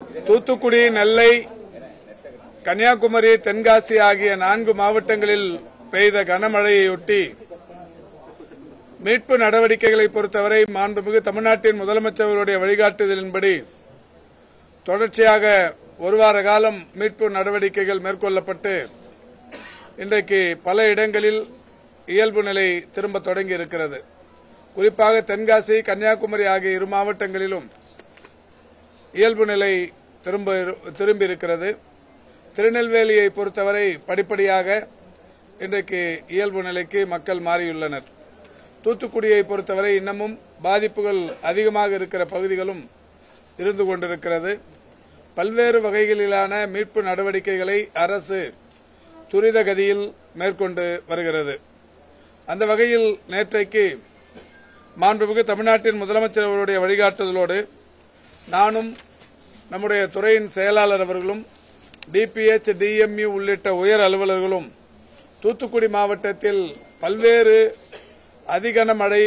தூத்துக்குடி, நெல்லை, கன்னியாகுமரி, தென்காசி ஆகிய 4 மாவட்டங்களில் பெய்த கனமழையொட்டி மீட்பு நடவடிக்கைகளை பொறுத்தவரை மாண்புமிகு தமிழ்நாட்டின் முதலமைச்சர்களுடைய வழிகாட்டுதலின்படி தொடர்ச்சியாக ஒரு வார காலம் மீட்பு நடவடிக்கைகள் மேற்கொள்ளப்பட்டு இன்றைக்கு பல இடங்களில் இயல்பு நிலை திரும்ப தொடங்கி இருக்கிறது. குறிப்பாக தென்காசி, கன்னியாகுமரி ஆகிய 2 மாவட்டங்களிலும் இயல்பு நிலை திரும்பி இருக்கிறது. திருநெல்வேலியை பொறுத்தவரை படிப்படியாக இன்றைக்கு இயல்பு நிலைக்கு மக்கள் மாறியுள்ளனர். தூத்துக்குடியை பொறுத்தவரை இன்னமும் பாதிப்புகள் அதிகமாக இருக்கிற பகுதிகளும் இருந்து கொண்டிருக்கிறது. பல்வேறு வகைகளிலான மீட்பு நடவடிக்கைகளை அரசு துரித கதியில் மேற்கொண்டு வருகிறது. அந்த வகையில் நேற்றைக்கு மாண்புமிகு தமிழ்நாட்டின் முதலமைச்சர் அவருடைய வழிகாட்டுதலோடு நானும் நம்முடைய துறையின் செயலாளர் அவர்களும் டிபிஎச், டிஎம்இ உள்ளிட்ட உயர் அலுவலர்களும் தூத்துக்குடி மாவட்டத்தில் பல்வேறு அதிகன மழை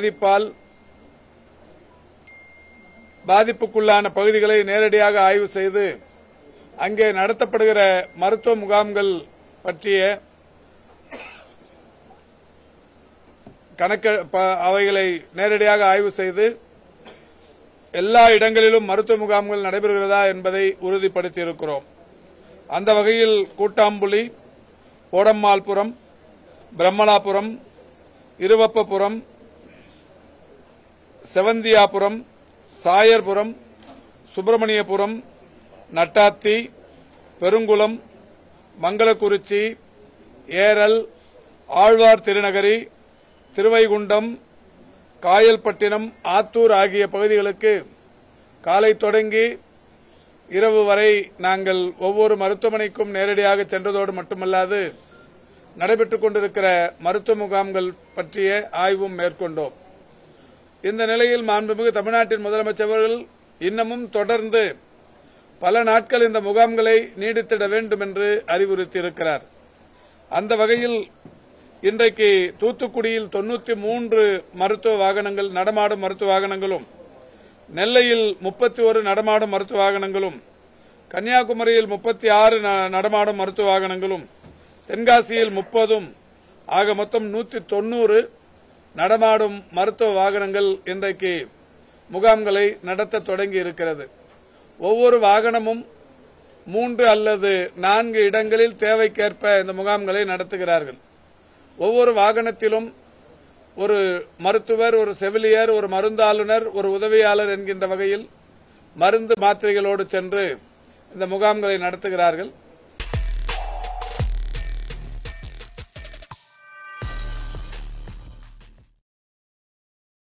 பாதிப்புக்குள்ளான பகுதிகளை நேரடியாக ஆய்வு செய்து அங்கே நடத்தப்படுகிற மருத்துவ முகாம்கள் பற்றிய அவைகளை நேரடியாக ஆய்வு செய்து எல்லா இடங்களிலும் மருத்துவ முகாம்கள் நடைபெறுகிறதா என்பதை உறுதிப்படுத்தியிருக்கிறோம். அந்த வகையில் கூட்டாம்புலி, போடம்மாள்புரம், பிரம்மலாபுரம், இருவப்பபுரம், செவந்தியாபுரம், சாயர்புரம், சுப்பிரமணியபுரம், நட்டாத்தி, பெருங்குளம், மங்களக்குறிச்சி, ஏரல், ஆழ்வார் திருநகரி, திருவைகுண்டம், காயல்பட்டினம், ஆத்தூர் ஆகிய பகுதிகளுக்கு காலை தொடங்கி இரவு வரை நாங்கள் ஒவ்வொரு மருத்துவமனைக்கும் நேரடியாக சென்றதோடு மட்டுமல்லாது நடைபெற்றுக் கொண்டிருக்கிற மருத்துவ முகாம்கள் பற்றிய ஆய்வும் மேற்கொண்டோம். இந்த நிலையில் மாண்புமிகு தமிழ்நாட்டின் முதலமைச்சர் அவர்கள் இன்னமும் தொடர்ந்து பல நாட்கள் இந்த முகாம்களை நீடித்திட வேண்டும் என்று அறிவுறுத்தியிருக்கிறார். அந்த வகையில் இன்றைக்கு தூத்துக்குடியில் 93 மருத்துவ வாகனங்கள், நடமாடும் மருத்துவ வாகனங்களும், நெல்லையில் 31 நடமாடும் மருத்துவ வாகனங்களும், கன்னியாகுமரியில் 36 நடமாடும் மருத்துவ வாகனங்களும், தென்காசியில் 30 ஆக மொத்தம் 190 நடமாடும் மருத்துவ வாகனங்கள் இன்றைக்கு முகாம்களை நடத்த தொடங்கி இருக்கிறது. ஒவ்வொரு வாகனமும் 3 அல்லது 4 இடங்களில் தேவைக்கேற்ப இந்த முகாம்களை நடத்துகிறார்கள். ஒவ்வொரு வாகனத்திலும் ஒரு மருத்துவர், ஒரு செவிலியர், ஒரு மருந்தாளுநர், ஒரு உதவியாளர் என்கின்ற வகையில் மருந்து மாத்திரைகளோடு சென்று இந்த முகாம்களை நடத்துகிறார்கள்.